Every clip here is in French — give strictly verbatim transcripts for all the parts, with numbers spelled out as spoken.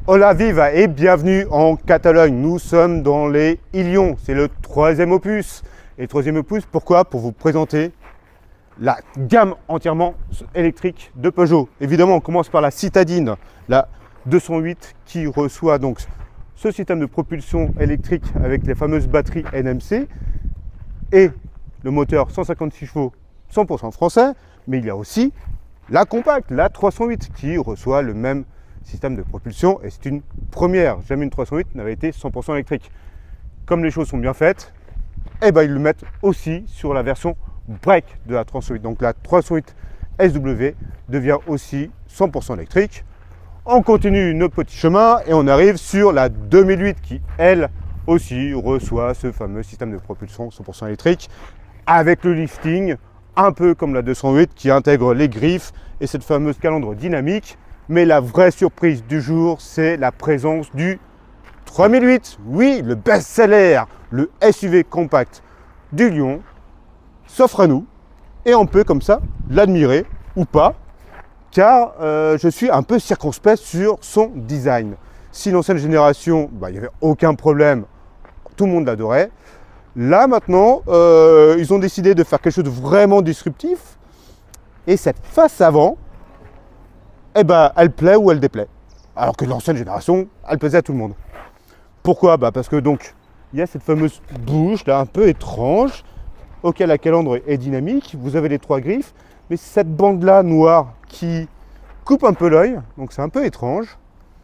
Hola viva et bienvenue en Catalogne. Nous sommes dans les Ilion, c'est le troisième opus. Et troisième opus, pourquoi? Pour vous présenter la gamme entièrement électrique de Peugeot. Évidemment, on commence par la citadine, la deux cent huit, qui reçoit donc ce système de propulsion électrique avec les fameuses batteries N M C et le moteur cent cinquante-six chevaux cent pour cent français. Mais il y a aussi la compacte, la trois cent huit, qui reçoit le même système de propulsion et c'est une première. Jamais une trois cent huit n'avait été cent pour cent électrique. Comme les choses sont bien faites, eh ben, ils le mettent aussi sur la version break de la trois cent huit. Donc la trois cent huit S W devient aussi cent pour cent électrique. On continue nos petits chemins et on arrive sur la deux mille huit qui, elle aussi, reçoit ce fameux système de propulsion cent pour cent électrique avec le lifting, un peu comme la deux cent huit qui intègre les griffes et cette fameuse calandre dynamique. Mais la vraie surprise du jour, c'est la présence du trois mille huit. Oui, le best-seller, le S U V compact du Lion s'offre à nous et on peut comme ça l'admirer ou pas, car euh, je suis un peu circonspect sur son design. Si l'ancienne génération, bah, il n'y avait aucun problème, tout le monde l'adorait. Là maintenant, euh, ils ont décidé de faire quelque chose de vraiment disruptif et cette face avant, eh ben, elle plaît ou elle déplaît. Alors que l'ancienne génération, elle plaisait à tout le monde. Pourquoi? Bah parce que donc, il y a cette fameuse bouche là, un peu étrange, auquel la calandre est dynamique. Vous avez les trois griffes, mais cette bande là noire qui coupe un peu l'œil, donc c'est un peu étrange.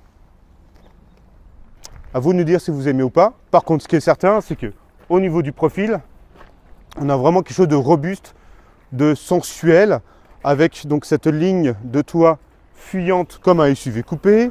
À vous de nous dire si vous aimez ou pas. Par contre, ce qui est certain, c'est que au niveau du profil, on a vraiment quelque chose de robuste, de sensuel, avec donc cette ligne de toit fuyante comme un S U V coupé,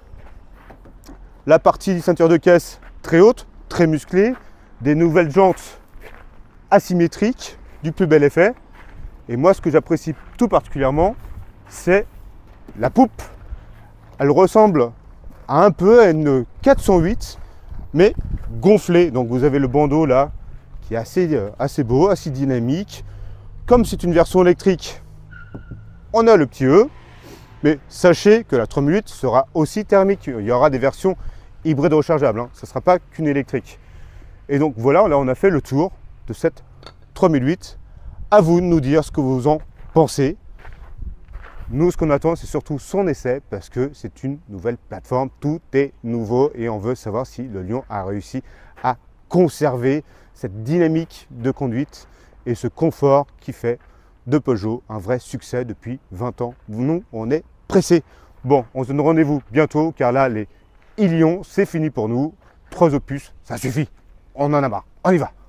la partie ceinture de caisse très haute, très musclée, des nouvelles jantes asymétriques, du plus bel effet. Et moi, ce que j'apprécie tout particulièrement, c'est la poupe. Elle ressemble à un peu à une quatre cent huit, mais gonflée. Donc vous avez le bandeau là, qui est assez, assez beau, assez dynamique. Comme c'est une version électrique, on a le petit E. Mais sachez que la trois mille huit sera aussi thermique. Il y aura des versions hybrides rechargeables. Hein. Ce ne sera pas qu'une électrique. Et donc voilà, là on a fait le tour de cette trois mille huit. À vous de nous dire ce que vous en pensez. Nous, ce qu'on attend, c'est surtout son essai parce que c'est une nouvelle plateforme. Tout est nouveau et on veut savoir si le Lion a réussi à conserver cette dynamique de conduite et ce confort qui fait de Peugeot un vrai succès depuis vingt ans. Nous, on est pressé. Bon, on se donne rendez-vous bientôt car là, les Ilion, c'est fini pour nous. Trois opus, ça suffit. On en a marre. On y va.